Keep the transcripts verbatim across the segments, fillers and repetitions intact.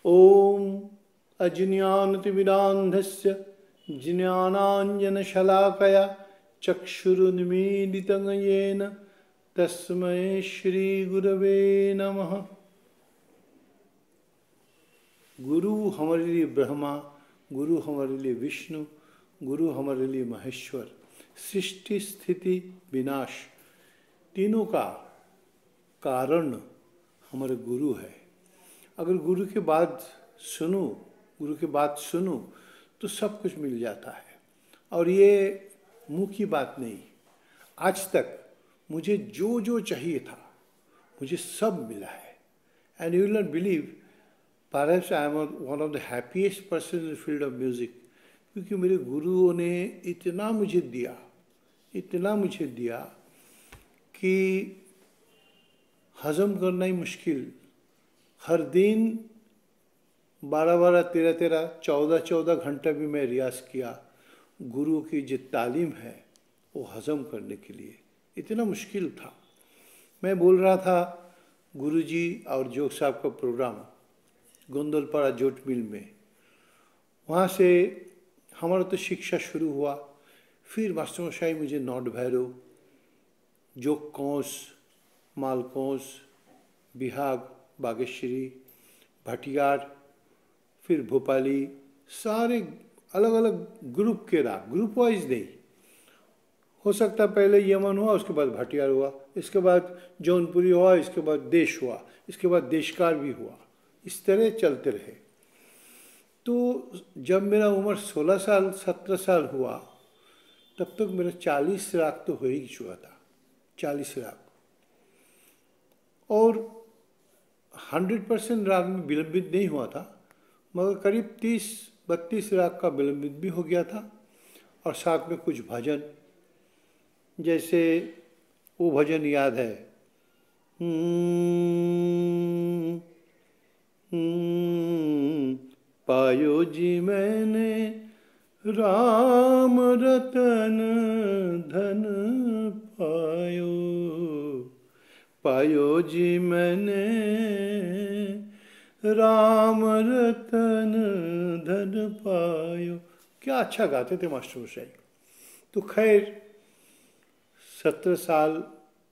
ओम अज्ञानतिमिरान्धस्य ज्ञानाञ्जनशलाकया चक्षुरुन्मीलितं येन तस्मै श्रीगुरवे नमः। गुरु हमारे लिए ब्रह्मा, गुरु हमारे लिए विष्णु, गुरु हमारे लिए महेश्वर। सृष्टि स्थिति विनाश तीनों का कारण हमारे गुरु है। अगर गुरु की बात सुनो, गुरु की बात सुनो तो सब कुछ मिल जाता है। और ये मुंह की बात नहीं, आज तक मुझे जो जो चाहिए था मुझे सब मिला है। And you will not believe, perhaps I am one of the happiest person in the field of music, क्योंकि मेरे गुरुओं ने इतना मुझे दिया, इतना मुझे दिया कि हजम करना ही मुश्किल। हर दिन बारह बारह तेरह तेरह चौदह चौदह घंटा भी मैं रियाज किया गुरु की जो तालीम है वो हजम करने के लिए। इतना मुश्किल था। मैं बोल रहा था गुरुजी और जोग साहब का प्रोग्राम गोंदलपाड़ा जोट मिल में, वहाँ से हमारा तो शिक्षा शुरू हुआ। फिर मास्टरमशाही मुझे नौड भैरव, जोग कौंस, मालकौंस, बिहाग, बागेश्वरी, भटियार, फिर भोपाली, सारे अलग अलग ग्रुप के राग, ग्रुप वाइज नहीं। हो सकता पहले यमन हुआ, उसके बाद भटियार हुआ, इसके बाद जौनपुरी हुआ, इसके बाद देश हुआ, इसके बाद देशकार भी हुआ। इस तरह चलते रहे। तो जब मेरा उम्र सोलह साल सत्रह साल हुआ तब तक मेरा चालीस राग तो हो ही चुका था, चालीस राग। और हंड्रेड परसेंट राग में विलंबित नहीं हुआ था, मगर करीब तीस बत्तीस राग का विलंबित भी हो गया था। और साथ में कुछ भजन, जैसे वो भजन याद है, पायो जी मैंने राम रतन धन पायो, पायो जी मैंने राम रतन धन पायो। क्या अच्छा गाते थे मास्टरमशाही। तो खैर सत्रह साल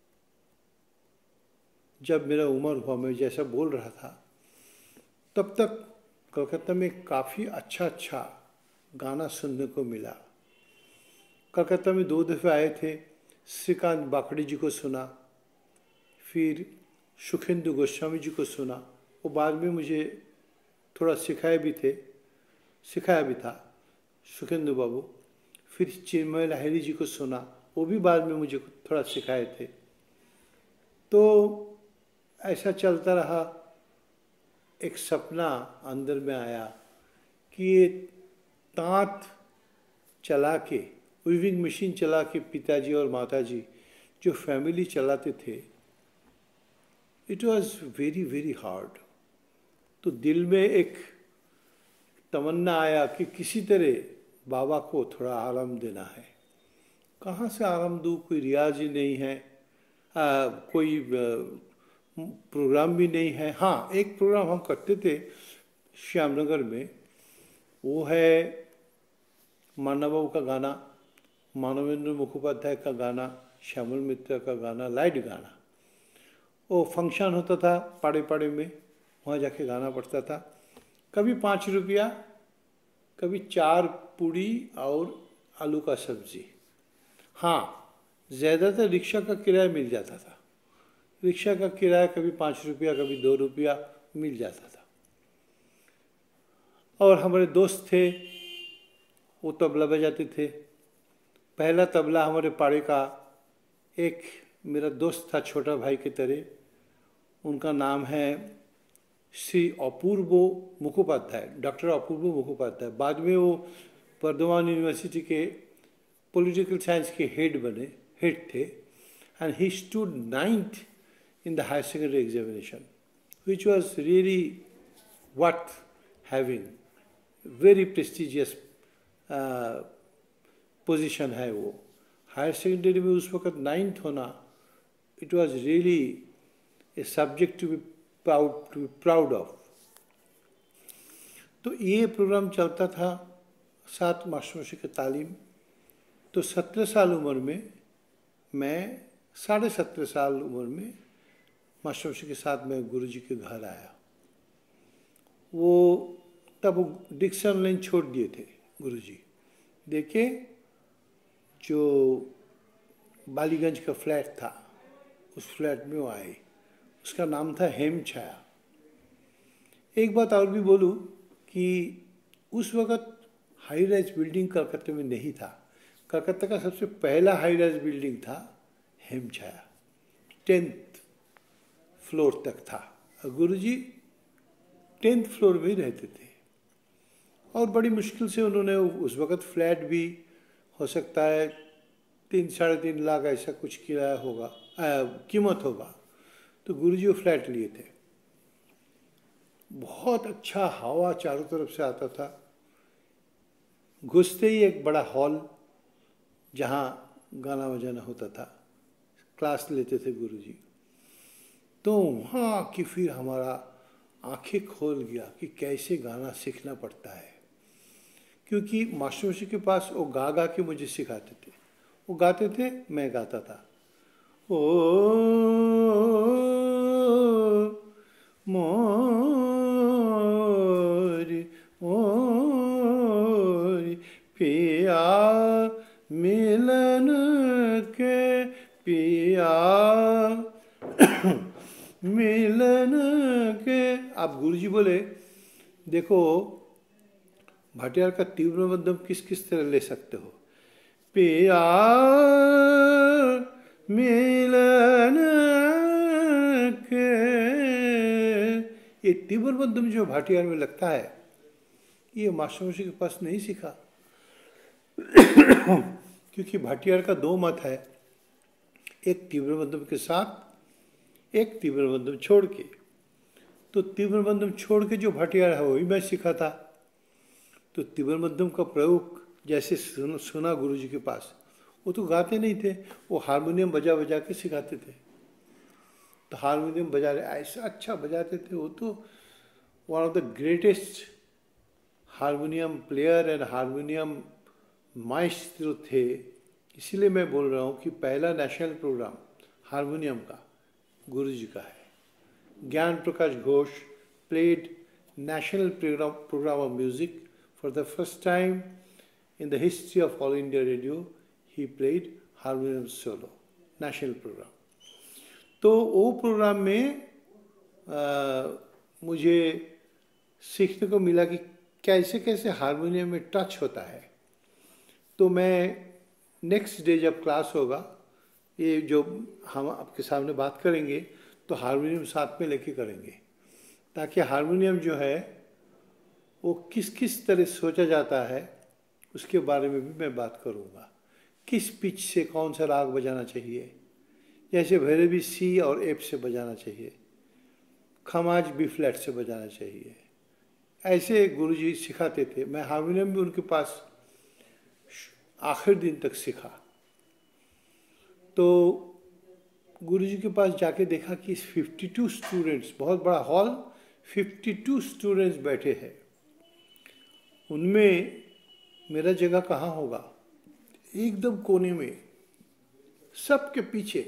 जब मेरा उम्र हुआ, मैं जैसा बोल रहा था, तब तक कलकत्ता में काफ़ी अच्छा अच्छा गाना सुनने को मिला। कलकत्ता में दो दफ़े आए थे, श्रीकांत बाकड़ी जी को सुना, फिर सुखेंदु गोस्वामी जी को सुना। वो बाद में मुझे थोड़ा सिखाए भी थे, सिखाया भी था सुखेंदु बाबू। फिर चिन्मय लाहिड़ी जी को सुना, वो भी बाद में मुझे थोड़ा सिखाए थे। तो ऐसा चलता रहा। एक सपना अंदर में आया कि ये तांत चला के, वीविंग मशीन चला के पिताजी और माताजी जो फैमिली चलाते थे, it was very very hard. तो दिल में एक तमन्ना आया कि किसी तरह बाबा को थोड़ा आराम देना है। कहाँ से आराम दूँ, कोई रियाज ही नहीं है, आ, कोई प्रोग्राम भी नहीं है। हाँ, एक प्रोग्राम हम करते थे श्यामनगर में, वो है मान्ना बाबू का गाना, मानवेंद्र मुखोपाध्याय का गाना, श्यामल मित्र का गाना, लाइट गाना। वो फंक्शन होता था पाड़े पाड़े में, वहाँ जाके गाना पड़ता था। कभी पाँच रुपया, कभी चार पूड़ी और आलू का सब्जी। हाँ, ज़्यादातर रिक्शा का किराया मिल जाता था। रिक्शा का किराया कभी पाँच रुपया, कभी दो रुपया मिल जाता था। और हमारे दोस्त थे, वो तबला बजाते थे। पहला तबला हमारे पाड़े का एक मेरा दोस्त था, छोटा भाई के तरह। उनका नाम है श्री अपूर्व मुखोपाध्याय, डॉक्टर अपूर्व मुखोपाध्याय। बाद में वो वर्धमान यूनिवर्सिटी के पॉलिटिकल साइंस के हेड बने, हेड थे। And he stood ninth in the higher secondary examination, which was really worth having. Very prestigious uh, position है वो। हायर सेकेंडरी में उस वक्त नाइन्थ होना, it was really a subject to be proud to be proud of. तो ये programme चलता था सात मास्टरमोशी की तालीम। तो सत्रह साल उम्र में मैं साढ़े सत्रह साल उम्र में मास्टरमोशी के साथ मैं गुरुजी के घर आया। वो तब वो डिक्सन लाइन छोड़ दिए थे गुरुजी। देखे जो बालीगंज का फ्लैट था, उस फ्लैट में वो आए। उसका नाम था हेम छाया। एक बात और भी बोलूँ कि उस वक़्त हाई राइज बिल्डिंग कलकत्ते में नहीं था। कलकत्ता का सबसे पहला हाई राइज बिल्डिंग था हेम छाया, टेंथ फ्लोर तक था। और गुरुजी टेंथ फ्लोर में ही रहते थे। और बड़ी मुश्किल से उन्होंने, उस वक़्त फ्लैट भी हो सकता है तीन साढ़े तीन लाख ऐसा कुछ किराया होगा, कीमत होगा। तो गुरुजी वो फ्लैट लिए थे। बहुत अच्छा हवा चारों तरफ से आता था। घुसते ही एक बड़ा हॉल जहाँ गाना बजाना होता था, क्लास लेते थे गुरुजी। तो वहाँ की फिर हमारा आंखें खोल गया कि कैसे गाना सीखना पड़ता है। क्योंकि मास्टरमोशी के पास वो गा गा के मुझे सिखाते थे। वो गाते थे, मैं गाता था। ओ मोरी मोरी पिया मिलन के पिया मिलन के। आप गुरुजी बोले, देखो भाटियार का तीव्र मध्यम किस किस तरह ले सकते हो। पिया मिलन के, ये तीव्र मध्यम जो भाटियार में लगता है, ये मास्टरमोशी के पास नहीं सीखा। क्योंकि भाटियार का दो मत है, एक तीव्र मध्यम के साथ, एक तीव्र मध्यम छोड़ के। तो तीव्र मध्यम छोड़ के जो भाटियार है वही मैं सीखा था। तो तीव्र मध्यम का प्रयोग जैसे सुना गुरुजी के पास, वो तो गाते नहीं थे, वो हारमोनियम बजा बजा के सिखाते थे। तो हारमोनियम बजा रहे, ऐसा अच्छा बजाते थे। वो तो one of the greatest harmonium player and harmonium maestro थे। इसीलिए मैं बोल रहा हूँ कि पहला नेशनल प्रोग्राम हारमोनियम का गुरुजी का है। ज्ञान Prakash Ghosh played national program, program of music for the first time in the history of All India Radio. He played harmonium solo, national program. तो वो प्रोग्राम में आ, मुझे सीखने को मिला कि कैसे कैसे हारमोनियम में टच होता है। तो मैं नेक्स्ट डे जब क्लास होगा, ये जो हम आपके सामने बात करेंगे, तो हारमोनियम साथ में लेके करेंगे, ताकि हारमोनियम जो है वो किस किस तरह सोचा जाता है उसके बारे में भी मैं बात करूँगा। किस पिच से कौन सा राग बजाना चाहिए, जैसे भैरवी सी और एफ से बजाना चाहिए, खमाज बी फ्लैट से बजाना चाहिए, ऐसे गुरुजी सिखाते थे। मैं हारमोनियम भी उनके पास आखिर दिन तक सीखा। तो गुरुजी के पास जाके देखा कि बावन स्टूडेंट्स, बहुत बड़ा हॉल, बावन स्टूडेंट्स बैठे हैं। उनमें मेरा जगह कहाँ होगा, एकदम कोने में, सबके पीछे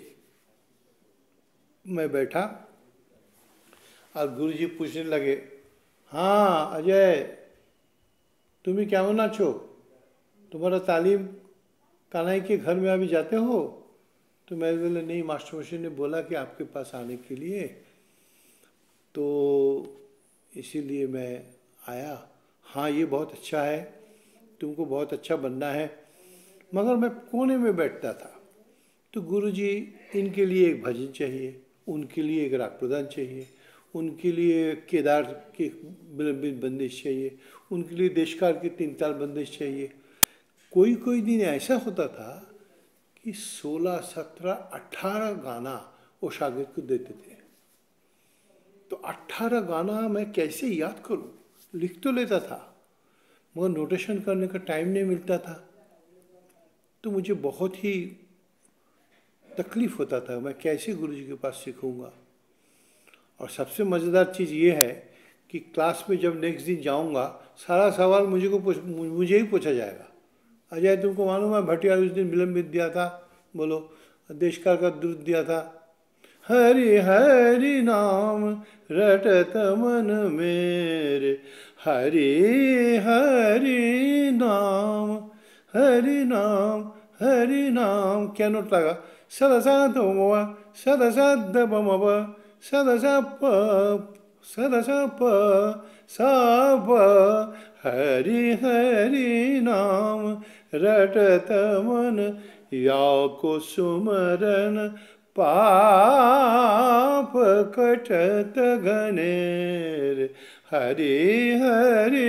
मैं बैठा। और गुरुजी पूछने लगे, हाँ अजय, तुम्हें क्या होना छो, तुम्हारा तालीम कान्हाई के घर में अभी जाते हो? तो मैं बोला, नहीं, मास्टरमोशी ने बोला कि आपके पास आने के लिए, तो इसीलिए मैं आया। हाँ, ये बहुत अच्छा है, तुमको बहुत अच्छा बनना है। मगर मैं कोने में बैठता था। तो गुरुजी, इनके लिए एक भजन चाहिए, उनके लिए एक राग प्रदान चाहिए, उनके लिए केदार की विलंबित बंदिश चाहिए, उनके लिए देशकार की तीन ताल बंदिश चाहिए। कोई कोई दिन ऐसा होता था कि सोलह सत्रह अट्ठारह गाना वो शागिर्द को देते थे। तो अट्ठारह गाना मैं कैसे याद करूं? लिख तो लेता था, मगर नोटेशन करने का टाइम नहीं मिलता था। तो मुझे बहुत ही तकलीफ होता था, मैं कैसे गुरुजी के पास सीखूंगा। और सबसे मज़ेदार चीज़ ये है कि क्लास में जब नेक्स्ट दिन जाऊंगा सारा सवाल मुझे को पूछ मुझे ही पूछा जाएगा। अजय तुमको मालूम है भटियार उस दिन विलंबित दिया था, बोलो देशकाल का दूध दिया था। हरि हरि नाम रटत मन मेरे, हरि हरि नाम हरि नाम हरि नाम। क्या नोट लगा? सदसा धोम सदसा दम सदसा प सदसा प सा प। हरि हरि नाम रटत मन या को सुमरन पाप कटत घनेर। हरि हरि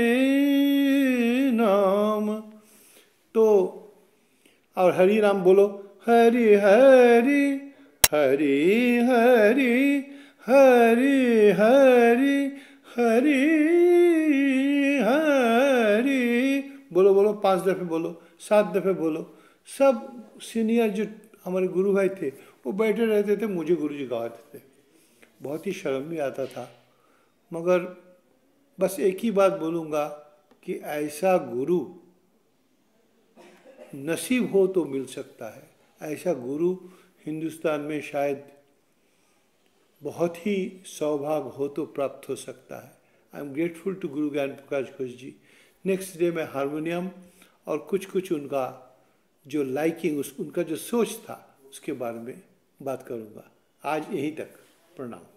नाम। तो और हरि नाम बोलो, हरि हरि हरि हरि हरि हरि हरि हरि। बोलो बोलो, पांच दफे बोलो, सात दफे बोलो। सब सीनियर जो हमारे गुरु भाई थे वो बैठे रहते थे, मुझे गुरु जी गवाते थे। बहुत ही शर्म भी आता था, मगर बस एक ही बात बोलूँगा कि ऐसा गुरु नसीब हो तो मिल सकता है। ऐसा गुरु हिंदुस्तान में शायद बहुत ही सौभाग्य हो तो प्राप्त हो सकता है। I am grateful to guru Gyan Prakash Ghosh ji. Next day में हारमोनियम और कुछ कुछ उनका जो लाइकिंग, उस उनका जो सोच था उसके बारे में बात करूँगा। आज यहीं तक, प्रणाम।